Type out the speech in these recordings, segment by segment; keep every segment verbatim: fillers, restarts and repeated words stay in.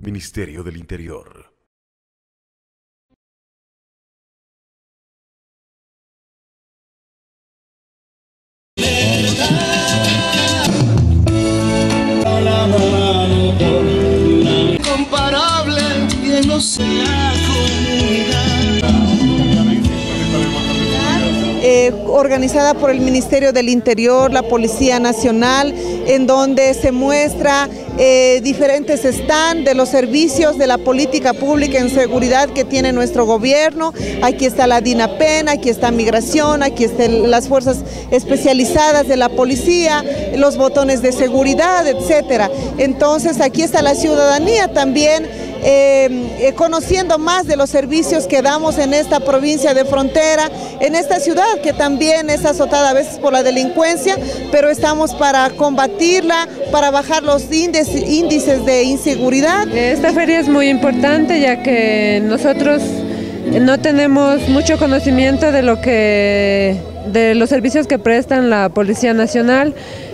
Ministerio del Interior. Incomparable y no sea comunidad. Eh, organizada por el Ministerio del Interior, la Policía Nacional, en donde se muestra eh, diferentes stands de los servicios de la política pública en seguridad que tiene nuestro gobierno. Aquí está la DINAPEN, aquí está Migración, aquí están las fuerzas especializadas de la policía, los botones de seguridad, etcétera. Entonces aquí está la ciudadanía también eh, eh, conociendo más de los servicios que damos en esta provincia de frontera, en esta ciudad que también es azotada a veces por la delincuencia, pero estamos para combatirla, para bajar los índices, índices de inseguridad. Esta feria es muy importante ya que nosotros no tenemos mucho conocimiento de lo que de los servicios que prestan la Policía Nacional,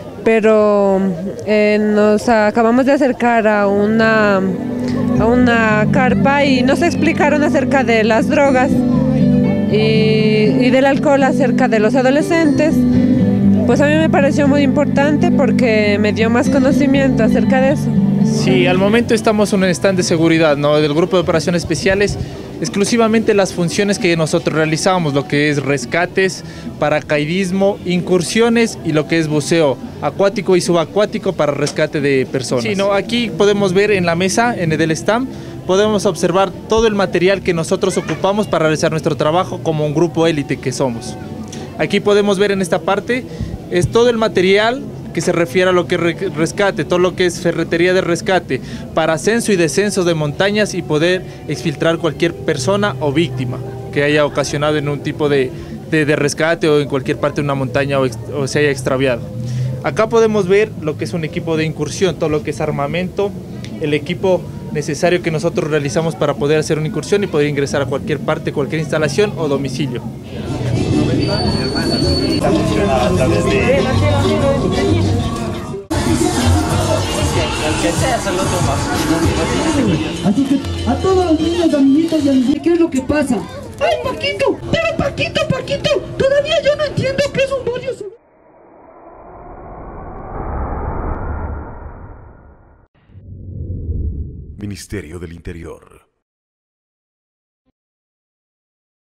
pero eh, nos acabamos de acercar a una, a una carpa y nos explicaron acerca de las drogas y, y del alcohol acerca de los adolescentes. Pues a mí me pareció muy importante porque me dio más conocimiento acerca de eso. Sí, al momento estamos en un stand de seguridad, ¿no? Del Grupo de Operaciones Especiales, exclusivamente las funciones que nosotros realizamos, lo que es rescates, paracaidismo, incursiones y lo que es buceo acuático y subacuático para rescate de personas. Sí, no, aquí podemos ver en la mesa, en el stand, podemos observar todo el material que nosotros ocupamos para realizar nuestro trabajo como un grupo élite que somos. Aquí podemos ver en esta parte, es todo el material que se refiere a lo que es rescate, todo lo que es ferretería de rescate, para ascenso y descenso de montañas y poder exfiltrar cualquier persona o víctima que haya ocasionado en un tipo de, de, de rescate o en cualquier parte de una montaña o, ex, o se haya extraviado. Acá podemos ver lo que es un equipo de incursión, todo lo que es armamento, el equipo necesario que nosotros realizamos para poder hacer una incursión y poder ingresar a cualquier parte, cualquier instalación o domicilio. A través de... Así que a todos los niños, amiguitos y amiguitos, ¿qué es lo que pasa? ¡Ay, Paquito! ¡Pero Paquito, Paquito! Todavía yo no entiendo qué es un barrio seguro. Ministerio del Interior.